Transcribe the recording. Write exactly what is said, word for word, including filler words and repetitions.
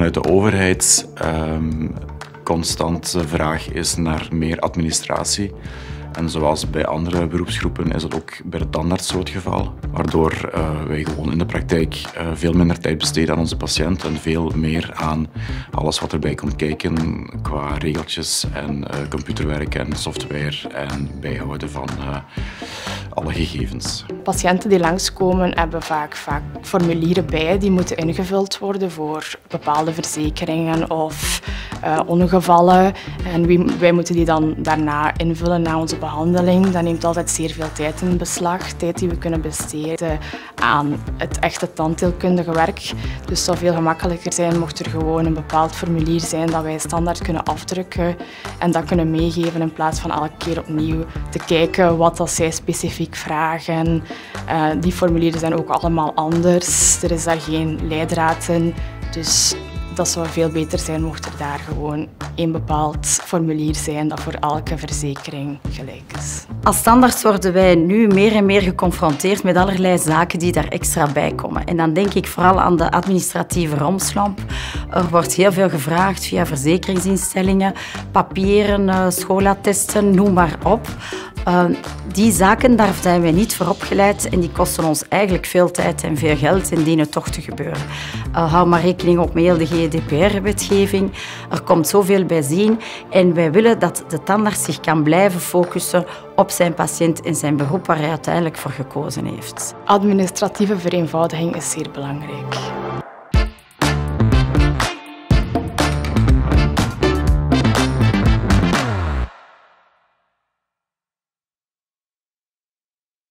vanuit de overheid um, constant de vraag is naar meer administratie. En zoals bij andere beroepsgroepen is dat ook bij de tandarts zo het geval. Waardoor uh, wij gewoon in de praktijk uh, veel minder tijd besteden aan onze patiënt en veel meer aan alles wat erbij komt kijken qua regeltjes en uh, computerwerk en software en bijhouden van uh, alle gegevens. Patiënten die langskomen hebben vaak, vaak formulieren bij die moeten ingevuld worden voor bepaalde verzekeringen of uh, ongevallen. En wij moeten die dan daarna invullen na onze behandeling. Dat neemt altijd zeer veel tijd in beslag. Tijd die we kunnen besteden aan het echte tandheelkundige werk. Dus het zou veel gemakkelijker zijn mocht er gewoon een bepaald formulier zijn dat wij standaard kunnen afdrukken en dat kunnen meegeven in plaats van elke keer opnieuw te kijken wat dat zij specifiek vragen. Uh, die formulieren zijn ook allemaal anders. Er is daar geen leidraad in. Dus dat zou veel beter zijn mocht er daar gewoon één bepaald formulier zijn dat voor elke verzekering gelijk is. Als tandarts worden wij nu meer en meer geconfronteerd met allerlei zaken die daar extra bij komen. En dan denk ik vooral aan de administratieve romslomp. Er wordt heel veel gevraagd via verzekeringsinstellingen, papieren, schoolattesten, noem maar op. Uh, die zaken, daar zijn wij niet voor opgeleid en die kosten ons eigenlijk veel tijd en veel geld en dienen toch te gebeuren. Uh, hou maar rekening op met heel de G D P R-wetgeving. Er komt zoveel bij zien en wij willen dat de tandarts zich kan blijven focussen op zijn patiënt en zijn beroep waar hij uiteindelijk voor gekozen heeft. Administratieve vereenvoudiging is zeer belangrijk.